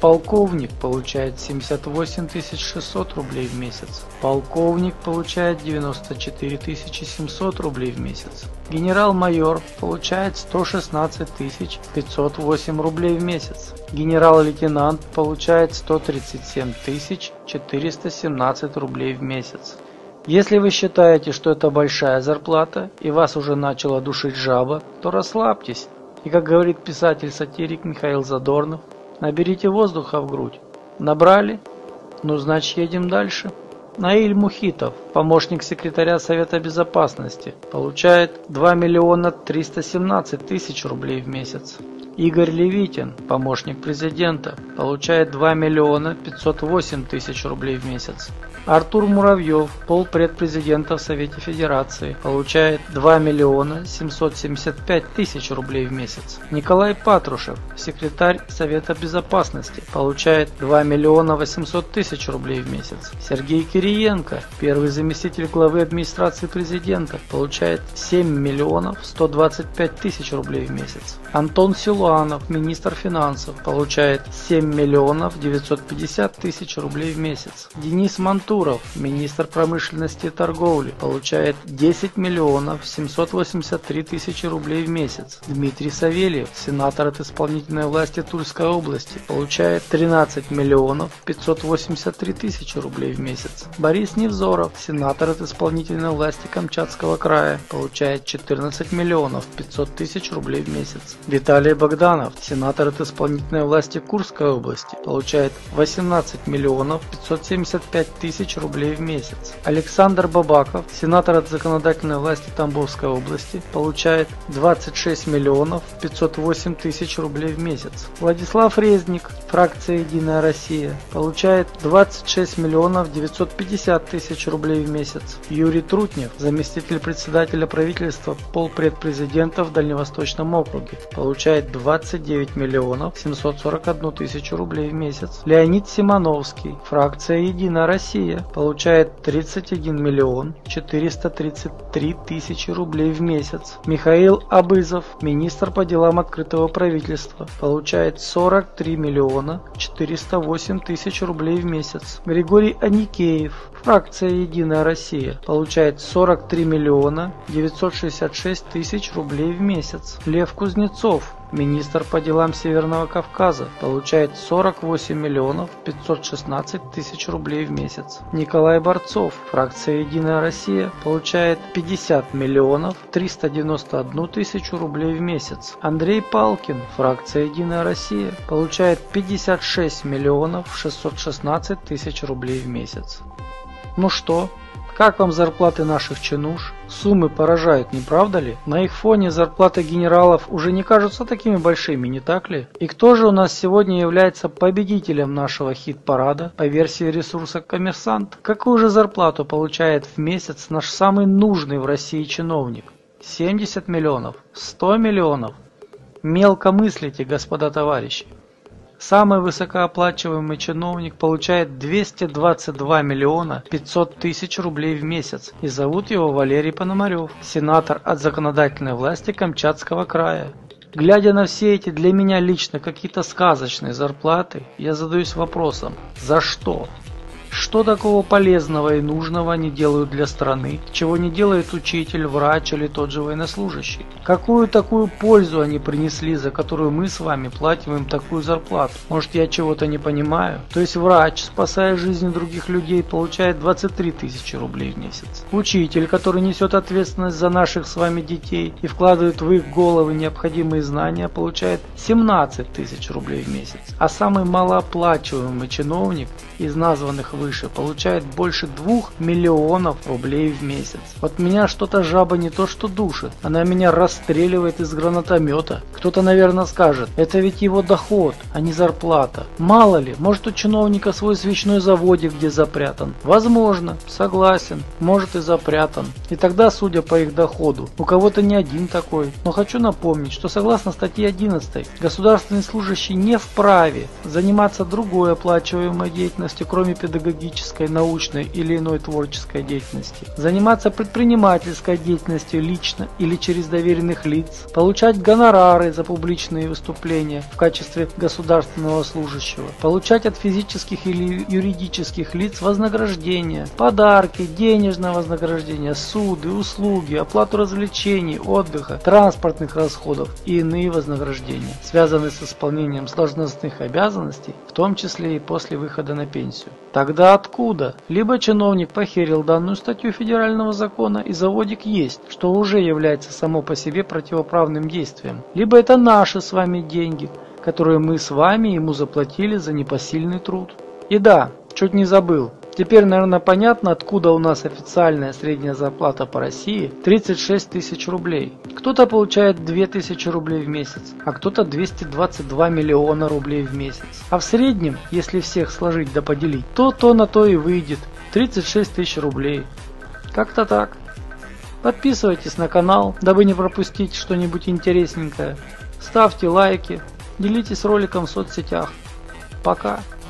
Подполковник получает 78 600 рублей в месяц. Полковник получает 94 700 рублей в месяц. Генерал-майор получает 116 508 рублей в месяц. Генерал-лейтенант получает 137 417 рублей в месяц. Если вы считаете, что это большая зарплата и вас уже начала душить жаба, то расслабьтесь. И, как говорит писатель-сатирик Михаил Задорнов, наберите воздуха в грудь. Набрали? Ну, значит, едем дальше. Наиль Мухитов, помощник секретаря Совета Безопасности, получает 2 317 000 рублей в месяц. Игорь Левитин, помощник президента, получает 2 508 000 рублей в месяц. Артур Муравьев, полпредпрезидента в Совете Федерации, получает 2 775 000 рублей в месяц. Николай Патрушев, секретарь Совета Безопасности, получает 2 800 000 рублей в месяц. Сергей Кириенко, первый заместитель главы администрации президента, получает 7 125 000 рублей в месяц. Антон Силуанов, министр финансов, получает 7 950 000 рублей в месяц. Денис Мантуров, министр промышленности и торговли, получает 10 783 000 рублей в месяц. Дмитрий Савельев, сенатор от исполнительной власти Тульской области, получает 13 583 000 рублей в месяц. Борис Невзоров, сенатор от исполнительной власти Камчатского края, получает 14 500 000 рублей в месяц. Виталий Богданов, сенатор от исполнительной власти Курской области, получает 18 575 000 рублей в месяц. Александр Бабаков, сенатор от законодательной власти Тамбовской области, получает 26 508 000 рублей в месяц. Владислав Резник, фракция «Единая Россия», получает 26 950 000 рублей в месяц. Юрий Трутнев, заместитель председателя правительства, полпредпрезидента в Дальневосточном округе, получает 29 741 000 рублей в месяц. Леонид Симоновский, фракция «Единая Россия», получает 31 433 000 рублей в месяц. Михаил Абызов, министр по делам открытого правительства, получает 43 408 000 рублей в месяц. Григорий Аникеев, фракция «Единая Россия», получает 43 966 000 рублей в месяц. Лев Кузнецов, министр по делам Северного Кавказа, получает 48 516 000 рублей в месяц. Николай Борцов, фракция «Единая Россия», получает 50 391 000 рублей в месяц. Андрей Палкин, фракция «Единая Россия», получает 56 616 000 рублей в месяц. Ну что? Как вам зарплаты наших чинуш? Суммы поражают, не правда ли? На их фоне зарплаты генералов уже не кажутся такими большими, не так ли? И кто же у нас сегодня является победителем нашего хит-парада по версии ресурса «Коммерсант»? Какую же зарплату получает в месяц наш самый нужный в России чиновник? 70 миллионов? 100 миллионов? Мелко мыслите, господа товарищи. Самый высокооплачиваемый чиновник получает 222 500 000 рублей в месяц, и зовут его Валерий Пономарев, сенатор от законодательной власти Камчатского края. Глядя на все эти для меня лично какие-то сказочные зарплаты, я задаюсь вопросом: за что? Что такого полезного и нужного они делают для страны, чего не делает учитель, врач или тот же военнослужащий? Какую такую пользу они принесли, за которую мы с вами платим им такую зарплату? Может, я чего-то не понимаю? То есть врач, спасая жизни других людей, получает 23 000 рублей в месяц. Учитель, который несет ответственность за наших с вами детей и вкладывает в их головы необходимые знания, получает 17 000 рублей в месяц. А самый малооплачиваемый чиновник из названных выше получает больше 2 миллионов рублей в месяц. Вот меня что-то жаба не то что душит, она меня расстреливает из гранатомета. Кто-то, наверное, скажет: это ведь его доход, а не зарплата. Мало ли, может, у чиновника свой свечной заводик где запрятан. Возможно, согласен, может и запрятан. И тогда, судя по их доходу, у кого-то не один такой. Но хочу напомнить, что согласно статье 11, государственный служащий не вправе заниматься другой оплачиваемой деятельностью, кроме педагогической педагогической, научной или иной творческой деятельности, заниматься предпринимательской деятельностью лично или через доверенных лиц, получать гонорары за публичные выступления в качестве государственного служащего, получать от физических или юридических лиц вознаграждения, подарки, денежное вознаграждение, суды, услуги, оплату развлечений, отдыха, транспортных расходов и иные вознаграждения, связанные с исполнением должностных обязанностей, в том числе и после выхода на пенсию. Тогда откуда? Либо чиновник похерил данную статью федерального закона и заводик есть, что уже является само по себе противоправным действием, либо это наши с вами деньги, которые мы с вами ему заплатили за непосильный труд. И да, чуть не забыл. Теперь, наверное, понятно, откуда у нас официальная средняя зарплата по России 36 тысяч рублей. Кто-то получает 2000 рублей в месяц, а кто-то 222 миллиона рублей в месяц. А в среднем, если всех сложить да поделить, то на то и выйдет 36 тысяч рублей. Как-то так. Подписывайтесь на канал, дабы не пропустить что-нибудь интересненькое. Ставьте лайки, делитесь роликом в соцсетях. Пока.